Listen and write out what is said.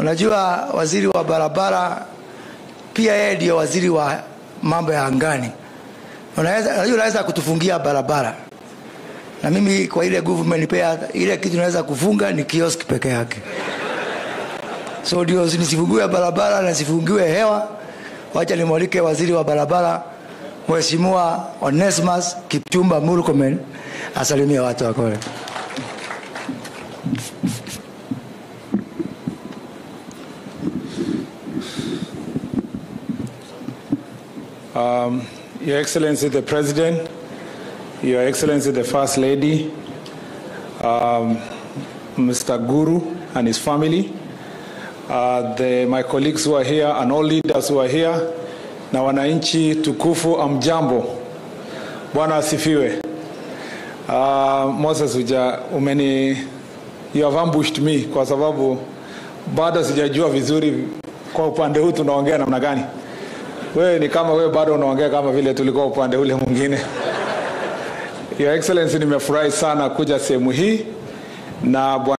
Unajua waziri wa barabara pia yeye ndio waziri wa mambo ya angani. Unaweza kutufungia barabara. Na mimi kwa ile government pia ile kitu naweza kufunga ni kiosk peke yake. So ndio nisifungue barabara na nisifungiwe hewa. Wacha nimwalike waziri wa barabara Mheshimiwa Onesmus Kipchumba Murkomen asalimie watu wa Kore. Your Excellency the President, Your Excellency the First Lady, Mr. Guru and his family, my colleagues who are here and all leaders who are here, na wananchi tukufu amjambo. Bwana asifiwe. Moses you have ambushed me kwa sababu bado sijajua vizuri kwa upande huu tunaongea namna gani. Wewe ni kama wewe bado unaongea kama vile tulikuwa upande ule mwingine. Your Excellency, nimefurahi sana kuja sehemu hii na